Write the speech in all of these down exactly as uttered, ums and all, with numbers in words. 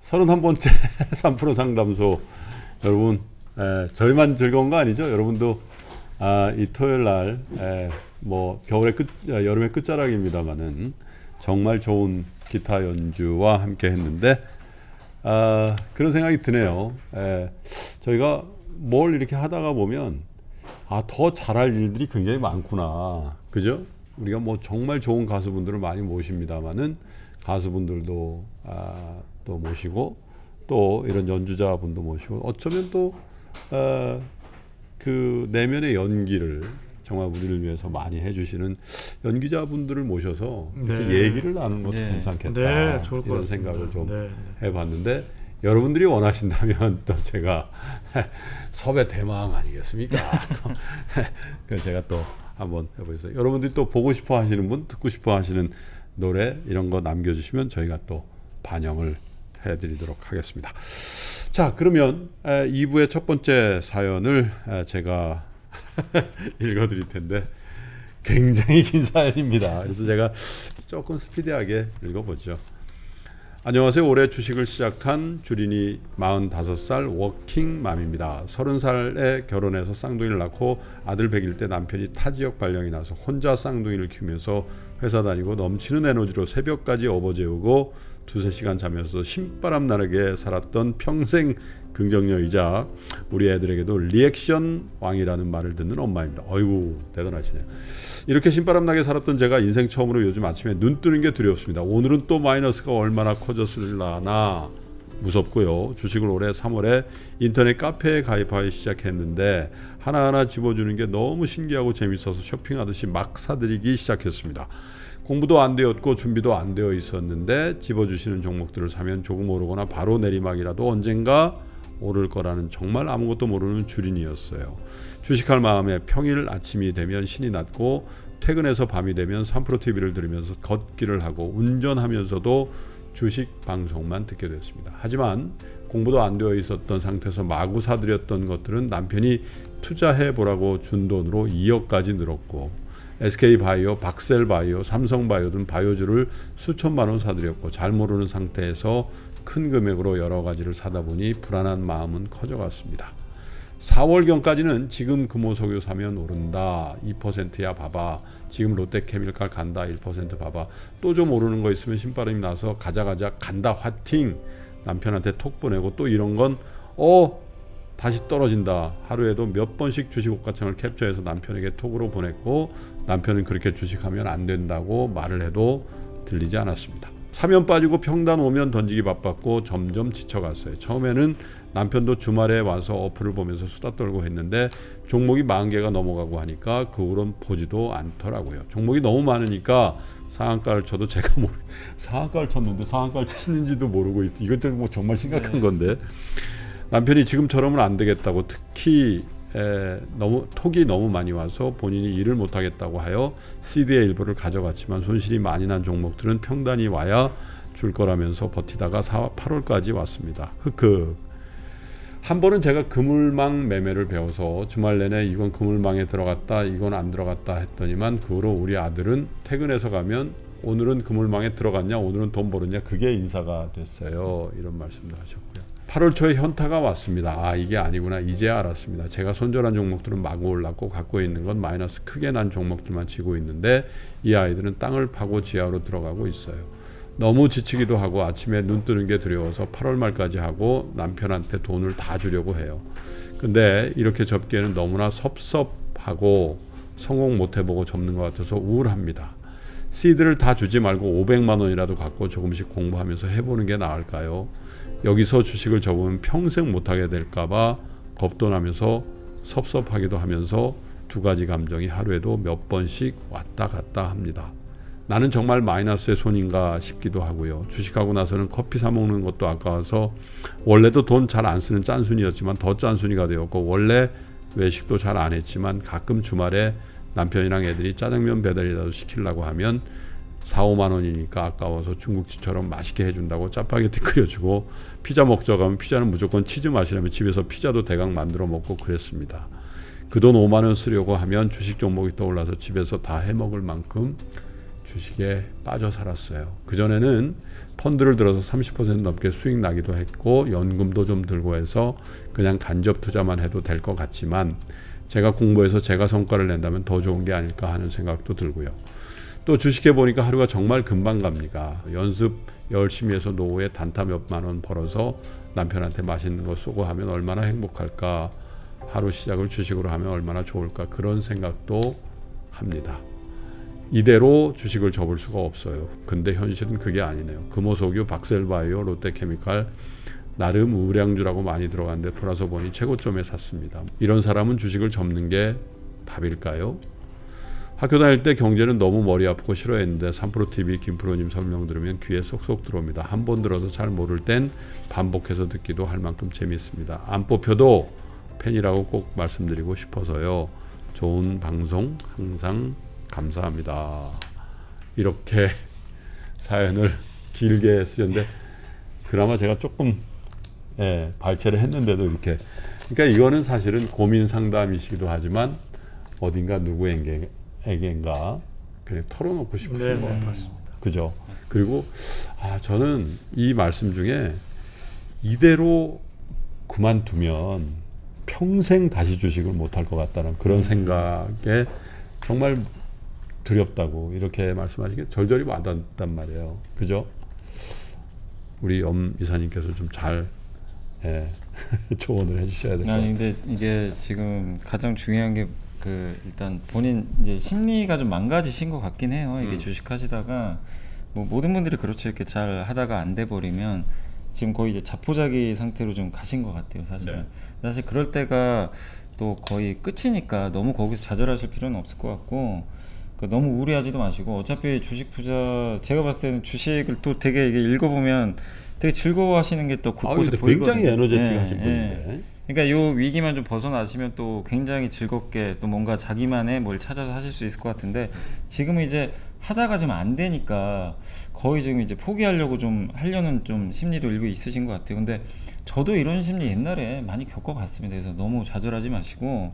서른한 번째 삼 프로 상담소. 여러분, 에, 저희만 즐거운 거 아니죠? 여러분도 아, 이 토요일 날, 에, 뭐 겨울의 끝, 여름의 끝자락입니다만은 정말 좋은 기타 연주와 함께 했는데, 아, 그런 생각이 드네요. 에, 저희가 뭘 이렇게 하다가 보면 아, 더 잘할 일들이 굉장히 많구나, 그죠? 우리가 뭐 정말 좋은 가수분들을 많이 모십니다만은 가수분들도 아, 또 모시고 또 이런 연주자분도 모시고 어쩌면 또 어, 그 내면의 연기를 정말 우리를 위해서 많이 해주시는 연기자분들을 모셔서 이렇게 네. 얘기를 나누는 것도 네. 괜찮겠다, 네, 좋을 것 이런 같습니다. 생각을 좀 네. 해봤는데, 여러분들이 원하신다면 또 제가 섭외 대망 아니겠습니까? 또 그래서 제가 또 한번 해보겠습니다. 여러분들이 또 보고 싶어 하시는 분, 듣고 싶어 하시는 노래 이런 거 남겨주시면 저희가 또 반영을 해드리도록 하겠습니다. 자, 그러면 이 부의 첫 번째 사연을 제가 읽어드릴 텐데 굉장히 긴 사연입니다. 그래서 제가 조금 스피디하게 읽어보죠. 안녕하세요. 올해 주식을 시작한 주린이 마흔다섯 살 워킹맘입니다. 서른 살에 결혼해서 쌍둥이를 낳고 아들 백일 때 남편이 타 지역 발령이 나서 혼자 쌍둥이를 키우면서 회사 다니고 넘치는 에너지로 새벽까지 업어 재우고 두세 시간 자면서 신바람 나게 살았던 평생 긍정녀이자 우리 애들에게도 리액션 왕이라는 말을 듣는 엄마입니다. 어이구, 대단하시네요. 이렇게 신바람 나게 살았던 제가 인생 처음으로 요즘 아침에 눈 뜨는 게 두렵습니다. 오늘은 또 마이너스가 얼마나 커졌을라나 무섭고요. 주식을 올해 삼월에 인터넷 카페에 가입하기 시작했는데 하나하나 집어주는 게 너무 신기하고 재밌어서 쇼핑하듯이 막 사들이기 시작했습니다. 공부도 안 되었고 준비도 안 되어 있었는데 집어주시는 종목들을 사면 조금 오르거나 바로 내리막이라도 언젠가 오를 거라는 정말 아무것도 모르는 주린이였어요. 주식할 마음에 평일 아침이 되면 신이 났고 퇴근해서 밤이 되면 삼 프로 티비를 들으면서 걷기를 하고 운전하면서도 주식 방송만 듣게 됐습니다. 하지만 공부도 안 되어 있었던 상태에서 마구 사들였던 것들은 남편이 투자해보라고 준 돈으로 이억까지 늘었고 에스케이바이오, 박셀바이오, 삼성바이오 등 바이오주를 수천만 원 사들였고 잘 모르는 상태에서 큰 금액으로 여러 가지를 사다 보니 불안한 마음은 커져갔습니다. 사월경까지는 지금 금호석유 사면 오른다, 이 퍼센트야 봐봐, 지금 롯데케미칼 간다, 일 퍼센트 봐봐, 또 좀 오르는 거 있으면 신바람이 나서 가자 가자 간다 화팅, 남편한테 톡 보내고 또 이런 건 어 다시 떨어진다, 하루에도 몇 번씩 주식 호가창을 캡처해서 남편에게 톡으로 보냈고 남편은 그렇게 주식하면 안 된다고 말을 해도 들리지 않았습니다. 사면 빠지고 평단 오면 던지기 바빴고 점점 지쳐갔어요. 처음에는 남편도 주말에 와서 어플을 보면서 수다 떨고 했는데 종목이 만 개가 넘어가고 하니까 그 후론 보지도 않더라고요. 종목이 너무 많으니까 상한가를 쳐도 제가 모르 상한가를 쳤는데 상한가를 치는지도 모르고 이것도 뭐 정말 심각한 네. 건데 남편이 지금처럼은 안 되겠다고, 특히 에, 너무 톡이 너무 많이 와서 본인이 일을 못하겠다고 하여 씨디의 일부를 가져갔지만 손실이 많이 난 종목들은 평단이 와야 줄 거라면서 버티다가 팔월까지 왔습니다. 흑흑. 한 번은 제가 그물망 매매를 배워서 주말 내내 이건 그물망에 들어갔다 이건 안 들어갔다 했더니만 그 후로 우리 아들은 퇴근해서 가면 오늘은 그물망에 들어갔냐 오늘은 돈 벌었냐 그게 인사가 됐어요. 이런 말씀도 하셨고요. 팔월 초에 현타가 왔습니다. 아, 이게 아니구나. 이제 알았습니다. 제가 손절한 종목들은 마구 올랐고 갖고 있는 건 마이너스 크게 난 종목들만 지고 있는데 이 아이들은 땅을 파고 지하로 들어가고 있어요. 너무 지치기도 하고 아침에 눈 뜨는 게 두려워서 팔월 말까지 하고 남편한테 돈을 다 주려고 해요. 근데 이렇게 접기에는 너무나 섭섭하고 성공 못 해보고 접는 것 같아서 우울합니다. 씨드를 다 주지 말고 오백만 원이라도 갖고 조금씩 공부하면서 해보는 게 나을까요? 여기서 주식을 접으면 평생 못하게 될까봐 겁도 나면서 섭섭하기도 하면서 두 가지 감정이 하루에도 몇 번씩 왔다 갔다 합니다. 나는 정말 마이너스의 손인가 싶기도 하고요. 주식하고 나서는 커피 사 먹는 것도 아까워서 원래도 돈 잘 안 쓰는 짠순이였지만 더 짠순이가 되었고 원래 외식도 잘 안 했지만 가끔 주말에 남편이랑 애들이 짜장면 배달이라도 시키려고 하면 사오만 원이니까 아까워서 중국집처럼 맛있게 해준다고 짜파게티 끓여주고 피자 먹자고 하면 피자는 무조건 치즈 맛이라면 집에서 피자도 대강 만들어 먹고 그랬습니다. 그 돈 오만 원 쓰려고 하면 주식 종목이 떠올라서 집에서 다 해먹을 만큼 주식에 빠져 살았어요. 그전에는 펀드를 들어서 삼십 퍼센트 넘게 수익 나기도 했고 연금도 좀 들고 해서 그냥 간접 투자만 해도 될 것 같지만 제가 공부해서 제가 성과를 낸다면 더 좋은 게 아닐까 하는 생각도 들고요. 또 주식해 보니까 하루가 정말 금방 갑니다. 연습 열심히 해서 노후에 단타 몇만 원 벌어서 남편한테 맛있는 거 쏘고 하면 얼마나 행복할까. 하루 시작을 주식으로 하면 얼마나 좋을까. 그런 생각도 합니다. 이대로 주식을 접을 수가 없어요. 근데 현실은 그게 아니네요. 금호석유, 박셀바이오, 롯데케미칼 나름 우량주라고 많이 들어갔는데 돌아서 보니 최고점에 샀습니다. 이런 사람은 주식을 접는 게 답일까요? 학교 다닐 때 경제는 너무 머리 아프고 싫어했는데 삼프로티비 김프로님 설명 들으면 귀에 쏙쏙 들어옵니다. 한 번 들어서 잘 모를 땐 반복해서 듣기도 할 만큼 재미있습니다. 안 뽑혀도 팬이라고 꼭 말씀드리고 싶어서요. 좋은 방송 항상 감사합니다. 이렇게 사연을 길게 쓰셨는데 그나마 제가 조금 예, 발췌를 했는데도 이렇게 그러니까 이거는 사실은 고민 상담이시기도 하지만 어딘가 누구에게인가 그래 털어놓고 싶으신 네, 거 네, 맞습니다. 그죠? 그리고 아 저는 이 말씀 중에 이대로 그만두면 평생 다시 주식을 못할 것 같다는 그런 생각에 정말 두렵다고 이렇게 말씀하시게 절절히 와닿단 말이에요. 그죠? 우리 엄 이사님께서 좀 잘 예, 조언을 해주셔야 될 것 같아요. 아니 근데 이게 지금 가장 중요한 게 그 일단 본인 이제 심리가 좀 망가지신 것 같긴 해요. 이게 음. 주식하시다가 뭐 모든 분들이 그렇죠. 이렇게 잘 하다가 안 돼 버리면 지금 거의 이제 자포자기 상태로 좀 가신 것 같아요. 사실은 네. 사실 그럴 때가 또 거의 끝이니까 너무 거기서 좌절하실 필요는 없을 것 같고. 그러니까 너무 우려하지도 마시고 어차피 주식 투자 제가 봤을 때는 주식을 또 되게 이게 읽어보면 되게 즐거워하시는 게 또 곳곳에 아, 보이거든요. 굉장히 에너제틱하신 예, 분인데. 예. 그러니까 요 위기만 좀 벗어나시면 또 굉장히 즐겁게 또 뭔가 자기만의 뭘 찾아서 하실 수 있을 것 같은데 지금은 이제 하다가 좀 안 되니까 거의 지금 이제 포기하려고 좀 하려는 좀 심리도 일부 있으신 것 같아요. 근데 저도 이런 심리 옛날에 많이 겪어봤습니다. 그래서 너무 좌절하지 마시고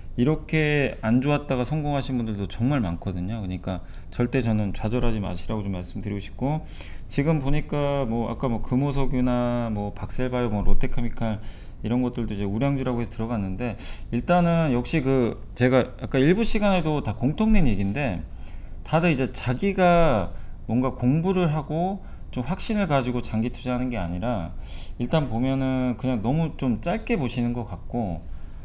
이렇게 안 좋았다가 성공하신 분들도 정말 많거든요. 그러니까 절대 저는 좌절하지 마시라고 좀 말씀드리고 싶고 지금 보니까 뭐 아까 뭐 금호석유나 뭐 박셀바이오, 뭐 롯데케미칼 이런 것들도 이제 우량주라고 해서 들어갔는데 일단은 역시 그 제가 아까 일부 시간에도 다 공통된 얘기인데 다들 이제 자기가 뭔가 공부를 하고 좀 확신을 가지고 장기 투자하는 게 아니라 일단 보면은 그냥 너무 좀 짧게 보시는 것 같고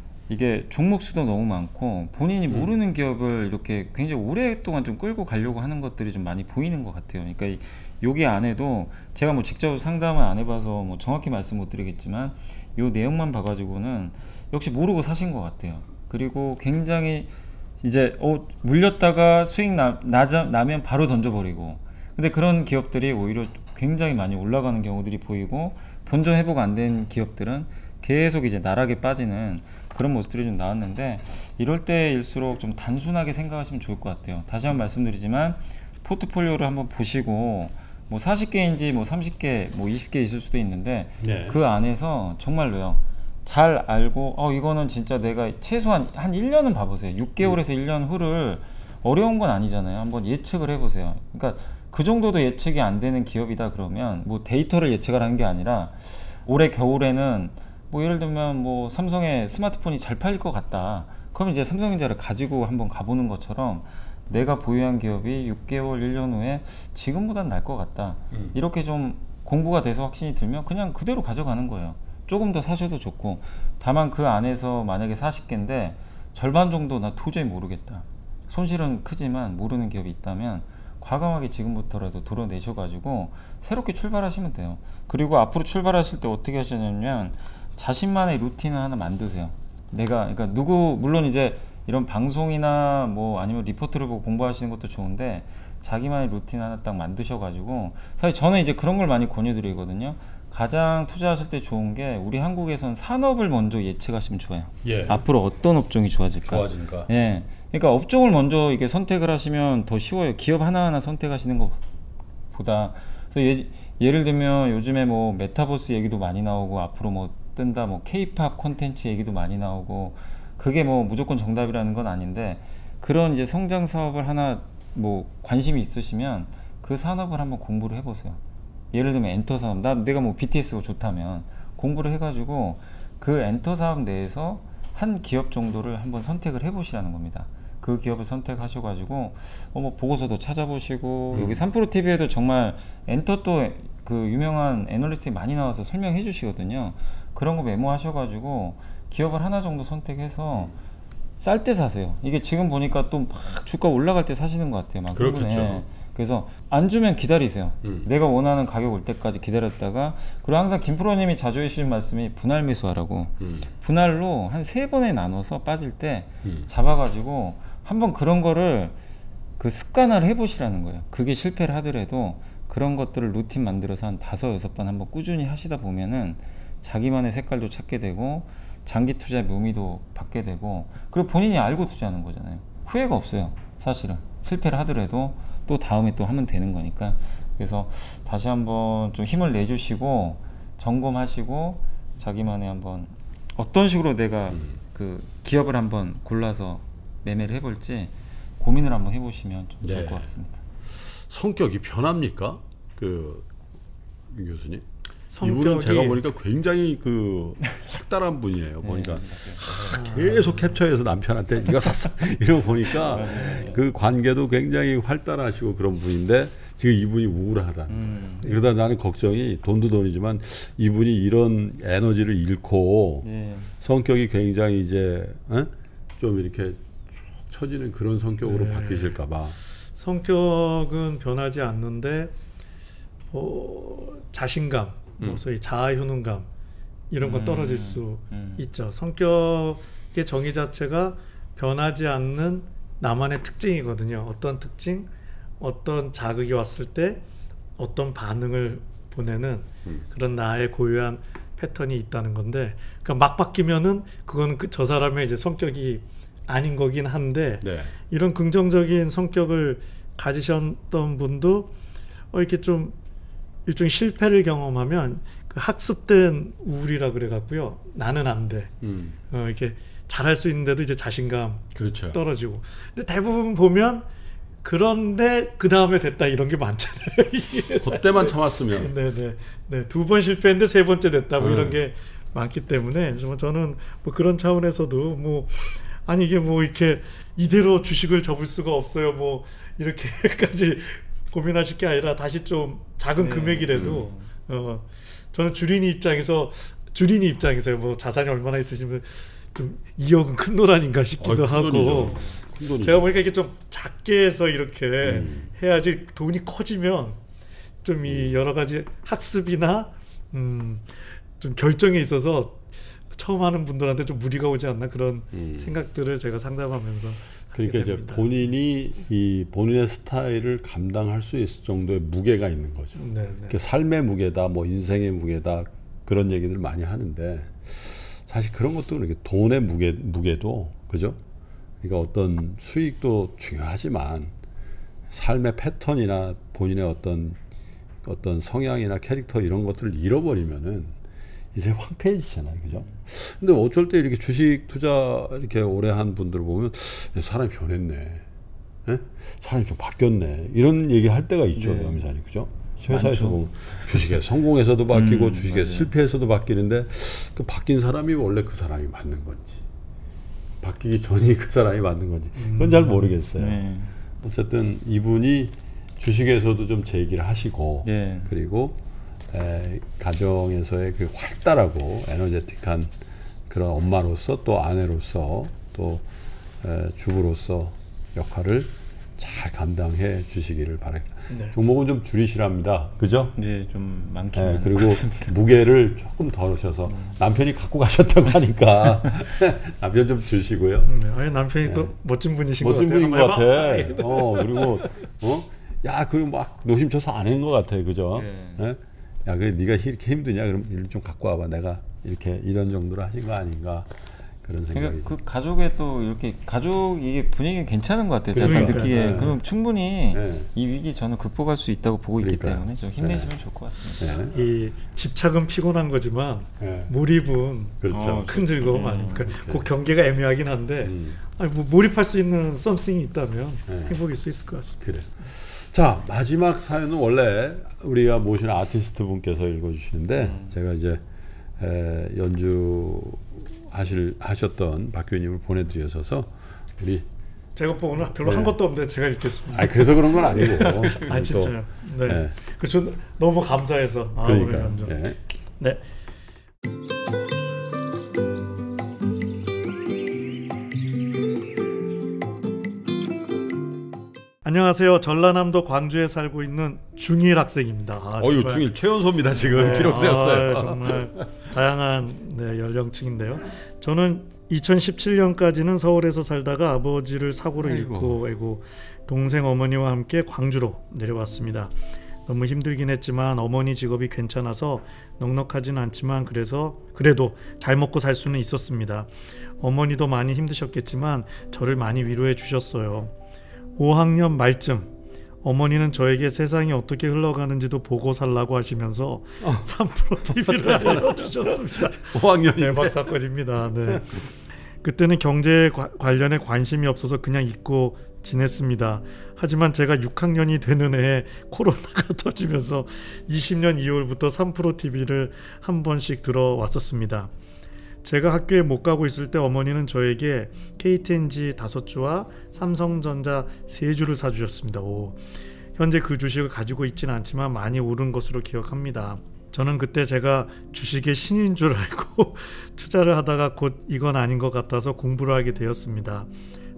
이게 종목 수도 너무 많고 본인이 음. 모르는 기업을 이렇게 굉장히 오랫동안 좀 끌고 가려고 하는 것들이 좀 많이 보이는 것 같아요. 그러니까 여기 안에도 제가 뭐 직접 상담을 안 해봐서 뭐 정확히 말씀 못 드리겠지만 요 내용만 봐가지고는 역시 모르고 사신 것 같아요. 그리고 굉장히 이제 어 물렸다가 수익 나, 나자, 나면 바로 던져버리고 근데 그런 기업들이 오히려 굉장히 많이 올라가는 경우들이 보이고 본전 회복 안 된 기업들은 계속 이제 나락에 빠지는 그런 모습들이 좀 나왔는데 이럴 때일수록 좀 단순하게 생각하시면 좋을 것 같아요. 다시 한번 말씀드리지만 포트폴리오를 한번 보시고 뭐 사십 개인지 뭐 삼십 개, 뭐 이십 개 있을 수도 있는데 네. 그 안에서 정말로요. 잘 알고 어 이거는 진짜 내가 최소한 한 일 년은 봐보세요. 육 개월에서 음. 일 년 후를 어려운 건 아니잖아요. 한번 예측을 해보세요. 그러니까 그 정도도 예측이 안 되는 기업이다 그러면 뭐 데이터를 예측을 하는 게 아니라 올해 겨울에는 뭐 예를 들면 뭐 삼성의 스마트폰이 잘 팔릴 것 같다. 그럼 이제 삼성전자를 가지고 한번 가보는 것처럼 내가 보유한 기업이 육 개월, 일 년 후에 지금보단 날 것 같다. 음. 이렇게 좀 공부가 돼서 확신이 들면 그냥 그대로 가져가는 거예요. 조금 더 사셔도 좋고 다만 그 안에서 만약에 사십 개인데 절반 정도 나 도저히 모르겠다. 손실은 크지만 모르는 기업이 있다면 과감하게 지금부터라도 도려내셔가지고 새롭게 출발하시면 돼요. 그리고 앞으로 출발하실 때 어떻게 하시냐면 자신만의 루틴을 하나 만드세요. 내가 그러니까 누구 물론 이제 이런 방송이나 뭐 아니면 리포트를 보고 공부하시는 것도 좋은데 자기만의 루틴 하나 딱 만드셔가지고 사실 저는 이제 그런 걸 많이 권유드리거든요. 가장 투자하실 때 좋은 게 우리 한국에선 산업을 먼저 예측하시면 좋아요. 예. 앞으로 어떤 업종이 좋아질까? 좋아진가? 예. 그러니까 업종을 먼저 이게 선택을 하시면 더 쉬워요. 기업 하나하나 선택하시는 것보다. 그래서 예, 예를 들면 요즘에 뭐 메타버스 얘기도 많이 나오고 앞으로 뭐 뜬다 뭐 케이팝 콘텐츠 얘기도 많이 나오고 그게 뭐 무조건 정답이라는 건 아닌데 그런 이제 성장 사업을 하나 뭐 관심이 있으시면 그 산업을 한번 공부를 해보세요. 예를 들면 엔터 사업, 나 내가 뭐 비티에스가 좋다면 공부를 해가지고 그 엔터 사업 내에서 한 기업 정도를 한번 선택을 해보시라는 겁니다. 그 기업을 선택하셔가지고 어 뭐 보고서도 찾아보시고 음. 여기 삼프로티비에도 정말 엔터 또 그 유명한 애널리스트들이 많이 나와서 설명해 주시거든요. 그런 거 메모하셔가지고 기업을 하나 정도 선택해서 쌀 때 사세요. 이게 지금 보니까 또 막 주가 올라갈 때 사시는 것 같아요. 막 그렇겠죠. 네. 그래서 안 주면 기다리세요. 음. 내가 원하는 가격 올 때까지 기다렸다가, 그리고 항상 김프로님이 자주 해주시는 말씀이 분할 매수하라고. 음. 분할로 한 세 번에 나눠서 빠질 때 음. 잡아가지고 한번 그런 거를 그 습관화를 해보시라는 거예요. 그게 실패를 하더라도 그런 것들을 루틴 만들어서 한 다섯 여섯 번 한번 꾸준히 하시다 보면은 자기만의 색깔도 찾게 되고 장기 투자의 묘미도 받게 되고, 그리고 본인이 알고 투자하는 거잖아요. 후회가 없어요. 사실은 실패를 하더라도 또 다음에 또 하면 되는 거니까. 그래서 다시 한번 좀 힘을 내주시고 점검하시고 자기만의 한번 어떤 식으로 내가 음. 그 기업을 한번 골라서 매매를 해볼지 고민을 한번 해보시면 좀 좋을 네. 것 같습니다. 성격이 변합니까? 그 유 교수님? 성격이... 이분은 제가 보니까 굉장히 그 활달한 분이에요. 네, 보니까 아, 계속 캡처해서 남편한테 이거 샀어 이러고 보니까 네. 그 관계도 굉장히 활달하시고 그런 분인데 지금 이분이 우울하다. 음. 그러다 나는 걱정이, 돈도 돈이지만 이분이 이런 에너지를 잃고 네. 성격이 굉장히 이제 어? 좀 이렇게 쭉 처지는 그런 성격으로 네. 바뀌실까 봐. 성격은 변하지 않는데 어, 자신감, 음. 뭐 소위 자아 효능감 이런 거 떨어질 수 음. 있죠. 성격의 정의 자체가 변하지 않는 나만의 특징이거든요. 어떤 특징, 어떤 자극이 왔을 때 어떤 반응을 보내는 음. 그런 나의 고유한 패턴이 있다는 건데, 그러니까 막 바뀌면은 그건 그 저 사람의 이제 성격이 아닌 거긴 한데 네. 이런 긍정적인 성격을 가지셨던 분도 어 이렇게 좀 일종의 실패를 경험하면 그 학습된 우울이라 그래 갖고요. 나는 안 돼. 음. 어 이렇게 잘할 수 있는데도 이제 자신감 그렇죠. 떨어지고. 근데 대부분 보면 그런데 그 다음에 됐다 이런 게 많잖아요. 그때만 참았으면. 네네. 네, 두 번 실패했는데 세 번째 됐다 뭐 음. 이런 게 많기 때문에 저는 뭐 그런 차원에서도 뭐 아니 이게 뭐 이렇게 이대로 주식을 접을 수가 없어요. 뭐 이렇게까지 고민하실 게 아니라 다시 좀 작은 네. 금액이라도 음. 어 저는 주린이 입장에서 주린이 입장에서 뭐 자산이 얼마나 있으시면 좀 이억은 큰 돈 아닌가 싶기도 아, 하고 제가 보니까 이게 좀 작게 해서 이렇게 음. 해야지 돈이 커지면 좀 이 여러 가지 학습이나 음 좀 결정에 있어서 처음 하는 분들한테 좀 무리가 오지 않나 그런 음. 생각들을 제가 상담하면서 그러니까 이제 본인이 이 본인의 스타일을 감당할 수 있을 정도의 무게가 있는 거죠. 그 삶의 무게다, 뭐 인생의 무게다 그런 얘기들 많이 하는데 사실 그런 것도 이렇게 돈의 무게 무게도 그죠? 그러니까 어떤 수익도 중요하지만 삶의 패턴이나 본인의 어떤 어떤 성향이나 캐릭터 이런 것들을 잃어버리면은 이제 황폐해지잖아요, 그죠? 근데 어쩔 때 이렇게 주식 투자 이렇게 오래 한 분들을 보면 사람이 변했네, 에? 사람이 좀 바뀌었네 이런 얘기 할 때가 있죠, 네. 염사님, 그죠? 회사에서 보면 주식에 성공해서도 바뀌고 음, 주식에 맞아요. 실패해서도 바뀌는데 그 바뀐 사람이 원래 그 사람이 맞는 건지 바뀌기 전이 그 사람이 맞는 건지 그건 음, 잘 모르겠어요. 네. 어쨌든 이분이 주식에서도 좀 제 얘기를 하시고 네. 그리고 에, 가정에서의 그 활달하고 에너제틱한 그런 엄마로서 또 아내로서 또 에, 주부로서 역할을 잘 감당해 주시기를 바랍니다. 네. 종목은 좀 줄이시랍니다. 그죠? 네, 좀 많긴 네, 그리고 같습니다. 무게를 조금 덜으셔서 음. 남편이 갖고 가셨다고 하니까 남편 좀 주시고요. 네, 아니 남편이 네. 또 멋진 분이신 멋진 것 분인 것 같아. 어, 그리고 어? 야, 그리고 막 노심초사 안 한 것 같아. 그죠? 네. 네? 야, 그 네가 이렇게 힘드냐? 그럼 일 좀 갖고 와봐. 내가 이렇게 이런 정도로 하신 거 아닌가? 그런 생각이. 그러니까 그 가족의 또 이렇게 가족 이게 분위기 괜찮은 것 같아요. 약간 느끼기에. 네. 그럼 충분히 네. 이 위기 저는 극복할 수 있다고 보고 있기 그러니까요. 때문에 좀 힘내시면 네. 좋을 것 같습니다. 네. 이 집착은 피곤한 거지만 네. 몰입은 그렇죠. 어, 큰 즐거움 음. 아닙니까? 네. 그 경계가 애매하긴 한데 음. 아니, 뭐 몰입할 수 있는 썸씽이 있다면 네. 행복일 수 있을 것 같습니다. 그래. 자, 마지막 사연은 원래 우리가 모신 아티스트 분께서 읽어주시는데 음. 제가 이제 에, 연주 하실 하셨던 박교님을 보내드려서 우리 제가 보고는 별로 네. 한 것도 없는데 제가 읽겠습니다. 아, 그래서 그런 건 아니고. 아 진짜요. 네. 네. 그저 너무 감사해서. 아, 그러니까. 연주. 네. 네. 안녕하세요. 전라남도 광주에 살고 있는 중일 학생입니다. 아, 어유 중일 최연소입니다 지금. 네, 기록 세웠어요. 아, 정말 다양한 네, 연령층인데요. 저는 이천십칠 년까지는 서울에서 살다가 아버지를 사고로 아이고. 잃고 아이고 동생 어머니와 함께 광주로 내려왔습니다. 너무 힘들긴 했지만 어머니 직업이 괜찮아서 넉넉하진 않지만 그래서 그래도 잘 먹고 살 수는 있었습니다. 어머니도 많이 힘드셨겠지만 저를 많이 위로해 주셨어요. 오 학년 말쯤 어머니는 저에게 세상이 어떻게 흘러가는지도 보고 살라고 하시면서 어. 삼 프로 티비를 알려주셨습니다. 오 학년인데. 대박 사건입니다. 네. 그때는 경제 과, 관련에 관심이 없어서 그냥 잊고 지냈습니다. 하지만 제가 육 학년이 되는 해에 코로나가 터지면서 이십 년 이월부터 삼 프로 티비를 한 번씩 들어왔었습니다. 제가 학교에 못 가고 있을 때 어머니는 저에게 케이티엔지 다섯 주와 삼성전자 세 주를 사주셨습니다. 오. 현재 그 주식을 가지고 있지는 않지만 많이 오른 것으로 기억합니다. 저는 그때 제가 주식의 신인 줄 알고 투자를 하다가 곧 이건 아닌 것 같아서 공부를 하게 되었습니다.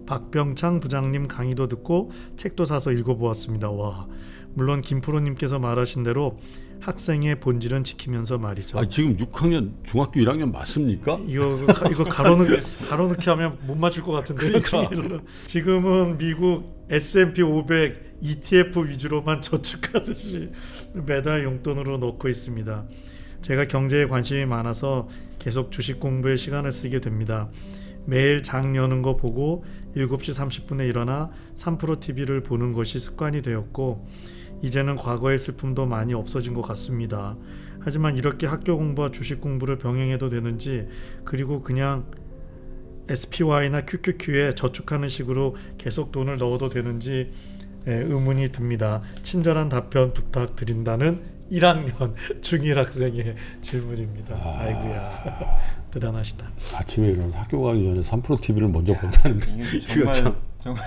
박병창 부장님 강의도 듣고 책도 사서 읽어보았습니다. 와, 물론 김프로님께서 말하신 대로 학생의 본질은 지키면서 말이죠. 아, 지금 육 학년 중학교 일 학년 맞습니까? 이거 이거 가로넣기 가로넣기 하면 못 맞출 것 같은데. 그러니까. 지금은 미국 에스 앤 피 오백 이티에프 위주로만 저축하듯이 매달 용돈으로 넣고 있습니다. 제가 경제에 관심이 많아서 계속 주식 공부에 시간을 쓰게 됩니다. 매일 장 여는 거 보고 일곱 시 삼십 분에 일어나 삼 프로 티비를 보는 것이 습관이 되었고 이제는 과거의 슬픔도 많이 없어진 것 같습니다. 하지만 이렇게 학교 공부와 주식 공부를 병행해도 되는지 그리고 그냥 에스 피 와이나 큐 큐 큐에 저축하는 식으로 계속 돈을 넣어도 되는지 의문이 듭니다. 친절한 답변 부탁드린다는 일 학년 중일 학생의 질문입니다. 아... 아이고야 대단하시다. 아침에 일어나서 학교 가기 전에 삼 프로 티비를 먼저 본다는데 이거 정말 정말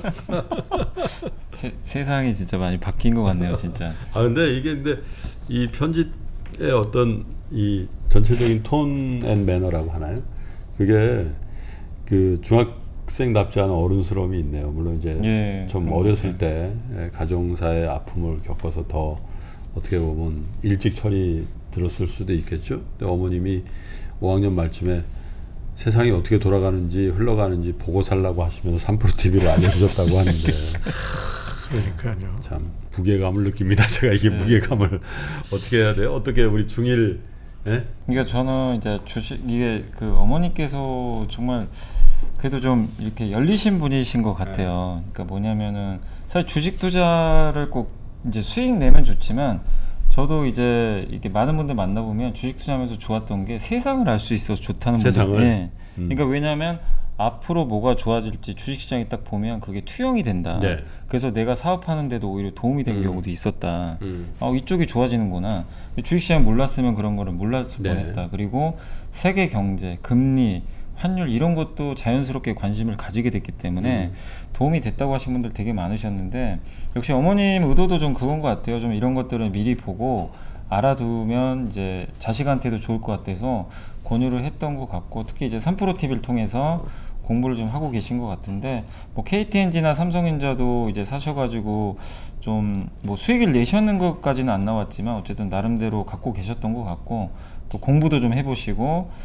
세, 세상이 진짜 많이 바뀐 것 같네요, 진짜. 아 근데 이게 근데 이 편지의 어떤 이 전체적인 톤 앤 매너라고 하나요? 그게 그 중학생답지 않은 어른스러움이 있네요. 물론 이제 예, 좀 어렸을 때 가정사의 아픔을 겪어서 더 어떻게 보면 일찍 철이 들었을 수도 있겠죠. 근데 어머님이 오 학년 말쯤에 세상이 어떻게 돌아가는지 흘러가는지 보고 살라고 하시면서 삼 프로 티비를 알려주셨다고 하는데 그러니까요. 참 무게감을 느낍니다. 제가 이게 네. 무게감을 어떻게 해야 돼요? 어떻게 우리 중일 예? 그러니까 저는 이제 주식 이게 그 어머니께서 정말 그래도 좀 이렇게 열리신 분이신 것 같아요. 그러니까 뭐냐면은 사실 주식 투자를 꼭 이제 수익 내면 좋지만 저도 이제 이렇게 많은 분들 만나보면 주식 투자하면서 좋았던 게 세상을 알 수 있어서 좋다는 세상을? 분들. 네. 음. 그러니까 왜냐하면 앞으로 뭐가 좋아질지 주식시장이 딱 보면 그게 투영이 된다. 네. 그래서 내가 사업하는데도 오히려 도움이 된 음. 경우도 있었다. 음. 어, 이쪽이 좋아지는구나. 주식시장 몰랐으면 그런 거를 몰랐을 네. 뻔했다. 그리고 세계 경제, 금리, 환율 이런 것도 자연스럽게 관심을 가지게 됐기 때문에 음. 도움이 됐다고 하신 분들 되게 많으셨는데 역시 어머님 의도도 좀 그건 것 같아요. 좀 이런 것들을 미리 보고 알아두면 이제 자식한테도 좋을 것 같아서 권유를 했던 것 같고 특히 이제 삼 프로 티비를 통해서 공부를 좀 하고 계신 것 같은데 뭐 케이티엔지나 삼성전자도 이제 사셔가지고 좀 뭐 수익을 내셨는 것까지는 안 나왔지만 어쨌든 나름대로 갖고 계셨던 것 같고 또 공부도 좀 해보시고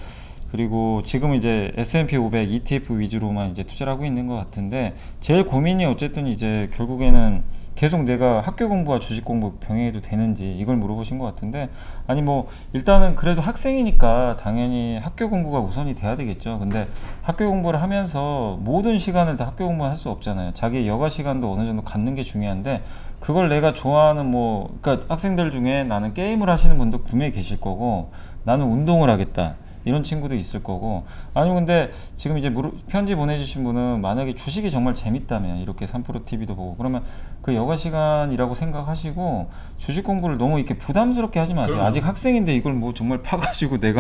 그리고 지금 이제 에스 앤 피 오백 이티에프 위주로만 이제 투자를 하고 있는 것 같은데 제일 고민이 어쨌든 이제 결국에는 계속 내가 학교 공부와 주식 공부 병행해도 되는지 이걸 물어보신 것 같은데 아니 뭐 일단은 그래도 학생이니까 당연히 학교 공부가 우선이 돼야 되겠죠. 근데 학교 공부를 하면서 모든 시간을 다 학교 공부를 할 수 없잖아요. 자기 여가 시간도 어느 정도 갖는 게 중요한데 그걸 내가 좋아하는 뭐 그러니까 학생들 중에 나는 게임을 하시는 분도 분명히 계실 거고 나는 운동을 하겠다. 이런 친구도 있을 거고 아니 근데 지금 이제 편지 보내주신 분은 만약에 주식이 정말 재밌다면 이렇게 삼프로 티비도 보고 그러면 그 여가 시간이라고 생각하시고 주식 공부를 너무 이렇게 부담스럽게 하지 마세요. 그럼. 아직 학생인데 이걸 뭐 정말 파가지고 내가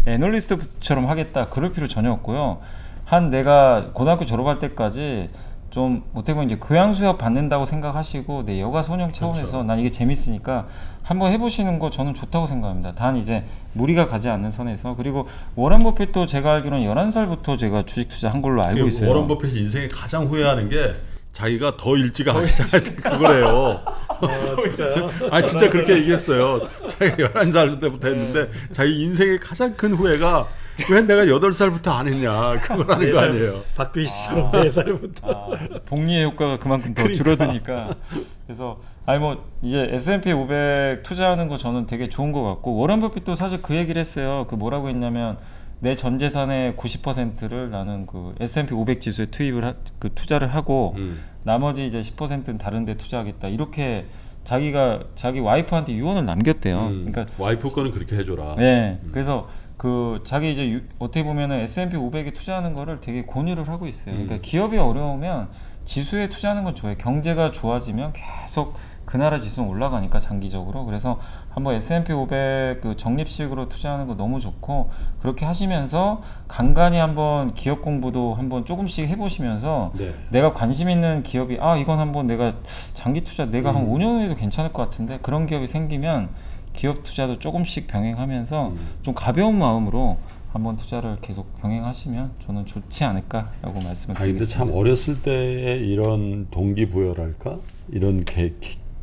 애널리스트처럼 하겠다 그럴 필요 전혀 없고요. 한 내가 고등학교 졸업할 때까지 좀 어떻게 보면 이제 교양 수업 받는다고 생각하시고 내 여가 선영 차원에서 그렇죠. 난 이게 재밌으니까 한번 해보시는 거 저는 좋다고 생각합니다. 단 이제 무리가 가지 않는 선에서 그리고 워런 버핏도 제가 알기로는 열한 살부터 제가 주식 투자한 걸로 알고 있어요. 워런 버핏이 인생에 가장 후회하는 게 자기가 더 일찍 하기 시작할 때 그거래요. 아, 진짜요? 아 진짜 그렇게 얘기했어요. 자기가 열한 살 때부터 했는데 자기 인생의 가장 큰 후회가 왜 내가 여덟 살부터 안 했냐 그거라는 거 아니에요. 박규희 씨처럼 네 살부터. 아, 복리의 효과가 그만큼 더 그러니까. 줄어드니까. 그래서 아니 뭐 이제 에스 앤 피 오백 투자하는 거 저는 되게 좋은 것 같고 워런 버핏도 사실 그 얘기를 했어요. 그 뭐라고 했냐면 내 전 재산의 구십 퍼센트를 나는 그 에스 앤 피 오백 지수에 투입을 하, 그 투자를 하고 음. 나머지 이제 십 퍼센트는 다른 데 투자하겠다. 이렇게 자기가 자기 와이프한테 유언을 남겼대요. 음. 그러니까 와이프 거는 그렇게 해줘라. 네. 음. 그래서 그 자기 이제 유, 어떻게 보면은 에스 앤 피 오백에 투자하는 거를 되게 권유를 하고 있어요. 그러니까 음. 기업이 어려우면 지수에 투자하는 건 좋아요. 경제가 좋아지면 계속 그 나라 지수는 올라가니까 장기적으로. 그래서 한번 에스 앤 피 오백 그 적립식으로 투자하는 거 너무 좋고 그렇게 하시면서 간간히 한번 기업 공부도 한번 조금씩 해보시면서 네. 내가 관심 있는 기업이 아 이건 한번 내가 장기 투자 내가 음. 한 오 년 후에도 괜찮을 것 같은데 그런 기업이 생기면 기업 투자도 조금씩 병행하면서 음. 좀 가벼운 마음으로 한번 투자를 계속 병행하시면 저는 좋지 않을까라고 말씀을 드리겠습니다. 아, 근데 참 어렸을 때의 이런 동기부여랄까 이런 계,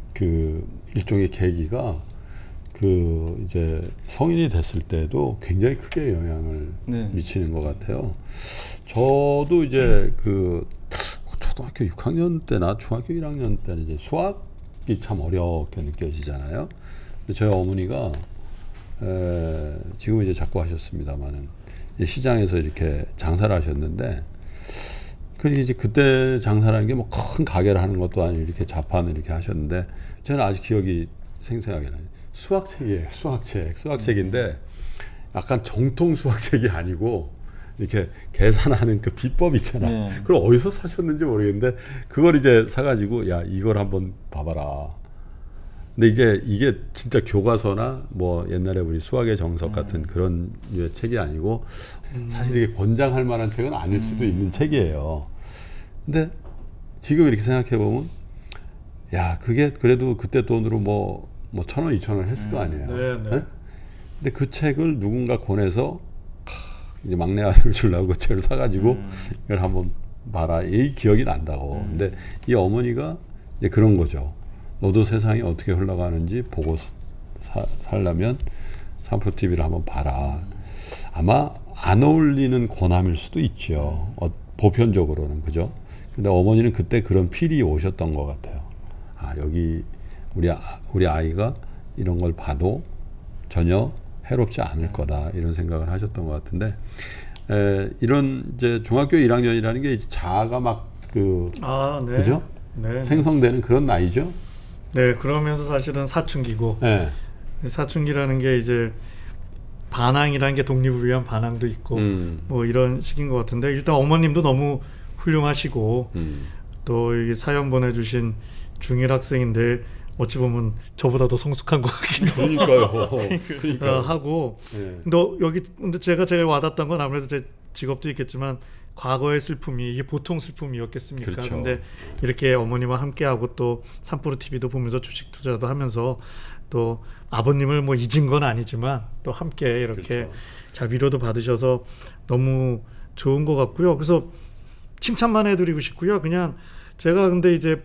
그 일종의 계기가 그 이제 성인이 됐을 때도 굉장히 크게 영향을 네. 미치는 것 같아요. 저도 이제 그 초등학교 육 학년 때나 중학교 일 학년 때는 이제 수학이 참 어렵게 느껴지잖아요. 저희 어머니가 에, 지금 이제 자꾸 하셨습니다만은 시장에서 이렇게 장사를 하셨는데 그 이제 그때 장사라는 게 뭐 큰 가게를 하는 것도 아니고 이렇게 자판을 이렇게 하셨는데 저는 아직 기억이 생생하게 나요. 수학책이에요. 수학책. 수학책인데 약간 정통 수학책이 아니고 이렇게 계산하는 그 비법 있잖아. 네. 그걸 어디서 사셨는지 모르겠는데 그걸 이제 사가지고 야 이걸 한번 봐봐라. 근데 이제 이게 진짜 교과서나 뭐 옛날에 우리 수학의 정석 같은 음. 그런 류의 책이 아니고 음. 사실 이게 권장할 만한 책은 아닐 수도 음. 있는 책이에요. 근데 지금 이렇게 생각해 보면 야 그게 그래도 그때 돈으로 뭐 뭐 천 원, 이천 원 했을 음. 거 아니에요. 네, 네. 네? 근데 그 책을 누군가 권해서 이제 막내 아들 주려고 그 책을 사가지고 음. 이걸 한번 봐라. 이 기억이 난다고. 음. 근데 이 어머니가 이제 그런 거죠. 너도 세상이 어떻게 흘러가는지 보고 사, 살려면 삼프로 티비를 한번 봐라. 아마 안 어울리는 권함일 수도 있죠. 어, 보편적으로는 그죠. 근데 어머니는 그때 그런 필이 오셨던 것 같아요. 아 여기 우리 아, 우리 아이가 이런 걸 봐도 전혀 해롭지 않을 거다 이런 생각을 하셨던 것 같은데 에, 이런 이제 중학교 일 학년이라는 게 이제 자아가 막 그 아, 네. 그죠? 네. 생성되는 그런 나이죠. 네, 그러면서 사실은 사춘기고 네. 사춘기라는 게 이제 반항이라는 게 독립을 위한 반항도 있고 음. 뭐 이런 식인 것 같은데 일단 어머님도 너무 훌륭하시고 음. 또 이게 사연 보내주신 중일 학생인데 어찌 보면 저보다 더 성숙한 것 같기도 그러니까요. 그러니까요. 하고 네. 너 여기 근데 제가 제일 와닿았던 건 아무래도 제 직업도 있겠지만 과거의 슬픔이 이게 보통 슬픔이었겠습니까? 그렇죠. 근데 이렇게 어머니와 함께하고 또 삼프로 티비도 보면서 주식 투자도 하면서 또 아버님을 뭐 잊은 건 아니지만 또 함께 이렇게 그렇죠. 잘 위로도 받으셔서 너무 좋은 것 같고요. 그래서 칭찬만 해드리고 싶고요. 그냥 제가 근데 이제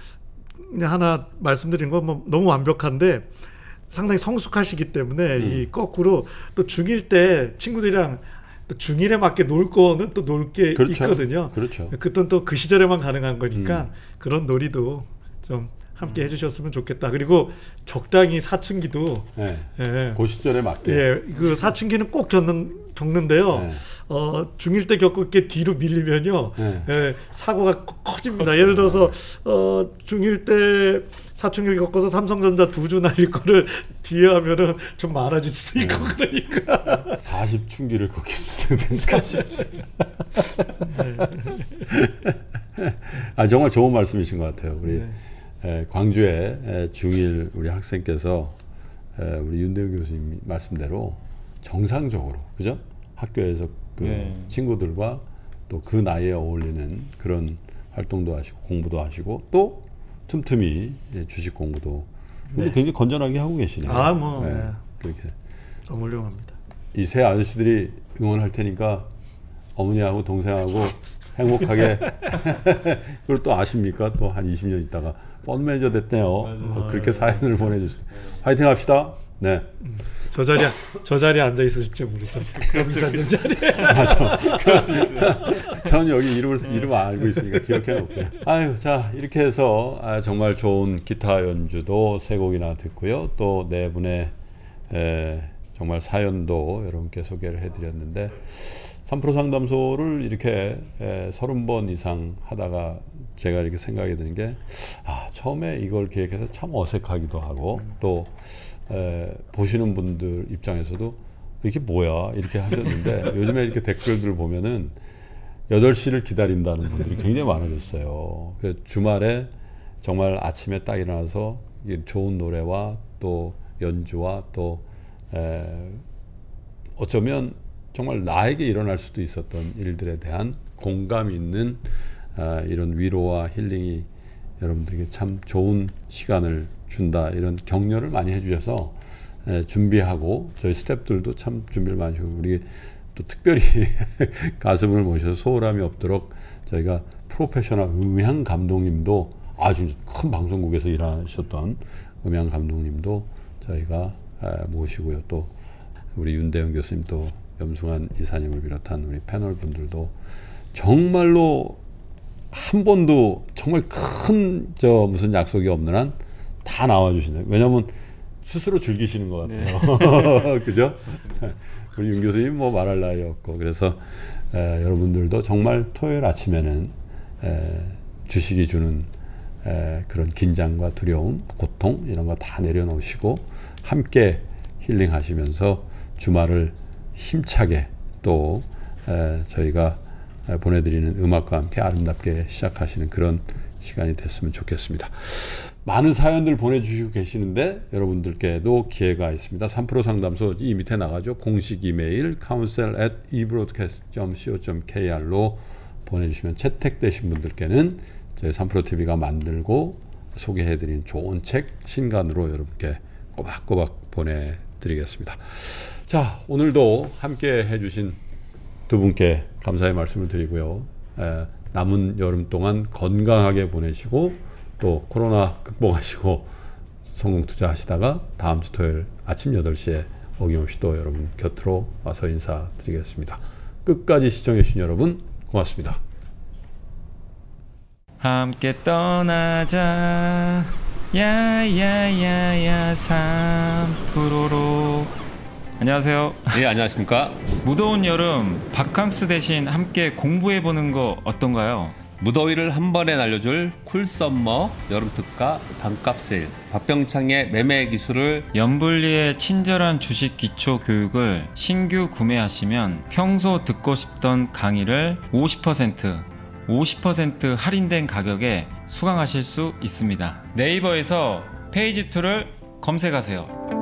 그냥 하나 말씀드린 건 뭐 너무 완벽한데 상당히 성숙하시기 때문에 음. 이 거꾸로 또 중일 때 친구들이랑 또 중일에 맞게 놀 거는 또 놀 게 그렇죠. 있거든요. 그렇죠. 그건 또 그 시절에만 가능한 거니까 음. 그런 놀이도 좀 함께 해주셨으면 좋겠다. 그리고 적당히 사춘기도 네. 예, 그 시절에 맞게. 예, 그 사춘기는 꼭 겪는 겪는데요. 네. 어, 중일 때 겪었게 뒤로 밀리면요, 네. 예, 사고가 커- 커집니다. 예를 들어서 어, 중일 때 사춘기를 겪어서 삼성전자 두 주 날릴 거를 뒤에 하면은 좀 많아질 수도 있고 네. 그러니까. 사십 춘기를 겪겠습니다. 아 정말 좋은 말씀이신 것 같아요. 우리 네. 에, 광주의 에, 중일 우리 학생께서 에, 우리 윤대웅 교수님 말씀대로 정상적으로 그죠? 학교에서 그 네. 친구들과 또 그 나이에 어울리는 그런 활동도 하시고 공부도 하시고 또 틈틈이 이제 주식 공부도 네. 굉장히 건전하게 하고 계시네요. 아, 뭐, 네, 네. 그렇게 너무 훌륭합니다. 이 세 아저씨들이 응원할 테니까 어머니하고 동생하고 행복하게 그걸 또 아십니까? 또 한 이십 년 있다가 펀드 매니저 됐네요. 어, 그렇게 사연을 보내주시죠. 화이팅 합시다. 네. 저 자리에 저 자리에 앉아 있을지 모르죠. 여기서 앉는 자리에. 맞아. 그럴 수 있어요. 저는 여기 이름을 이름 알고 있으니까 기억해 놓을게요. 아유, 자 이렇게 해서 아, 정말 좋은 기타 연주도 세 곡이나 듣고요. 또 네 분의 에, 정말 사연도 여러분께 소개를 해드렸는데 삼 프로 상담소를 이렇게 에, 서른 번 이상 하다가 제가 이렇게 생각이 드는 게 아, 처음에 이걸 기획해서 참 어색하기도 하고 또 에, 보시는 분들 입장에서도 이게 뭐야 이렇게 하셨는데 요즘에 이렇게 댓글들 보면은 여덟 시를 기다린다는 분들이 굉장히 많아졌어요. 그래서 주말에 정말 아침에 딱 일어나서 좋은 노래와 또 연주와 또 에, 어쩌면 정말 나에게 일어날 수도 있었던 일들에 대한 공감 있는 아, 이런 위로와 힐링이 여러분들에게 참 좋은 시간을 준다 이런 격려를 많이 해주셔서 에, 준비하고 저희 스태프들도 참 준비를 많이 하고 우리 또 특별히 가수분을 모셔서 소홀함이 없도록 저희가 프로페셔널 음향 감독님도 아주 큰 방송국에서 일하셨던 음향 감독님도 저희가 에, 모시고요. 또 우리 윤대영 교수님도 염승환 이사님을 비롯한 우리 패널 분들도 정말로 한 번도 정말 큰 저 무슨 약속이 없는 한 다 나와주시네요. 왜냐하면 스스로 즐기시는 것 같아요. 네. 그죠? 우리 윤 교수님 뭐 말할 나위 없고 그래서 에, 여러분들도 정말 토요일 아침에는 에, 주식이 주는 에, 그런 긴장과 두려움, 고통 이런 거 다 내려놓으시고 함께 힐링하시면서 주말을 힘차게 또 에, 저희가 에, 보내드리는 음악과 함께 아름답게 시작하시는 그런 시간이 됐으면 좋겠습니다. 많은 사연들 보내주시고 계시는데 여러분들께도 기회가 있습니다. 삼 프로 상담소 이 밑에 나가죠. 공식 이메일 counsel at ebroadcast dot co dot kr로 보내주시면 채택되신 분들께는 저희 삼 프로 티비가 만들고 소개해드린 좋은 책 신간으로 여러분께 꼬박꼬박 보내드리겠습니다. 자, 오늘도 함께 해주신 두 분께 감사의 말씀을 드리고요. 에, 남은 여름 동안 건강하게 보내시고 또 코로나 극복하시고 성공 투자하시다가 다음 주 토요일 아침 여덟 시에 어김없이 또 여러분 곁으로 와서 인사드리겠습니다. 끝까지 시청해 주신 여러분 고맙습니다. 함께 떠나자 야야야야 삼 프로로. 안녕하세요. 네, 안녕하십니까. 무더운 여름 바캉스 대신 함께 공부해보는 거 어떤가요? 무더위를 한 번에 날려줄 쿨썸머 여름특가 반값 세일, 박병창의 매매 기술을 염블리의 친절한 주식 기초 교육을 신규 구매하시면 평소 듣고 싶던 강의를 오십 퍼센트 오십 퍼센트 할인된 가격에 수강하실 수 있습니다. 네이버에서 페이지 이를 검색하세요.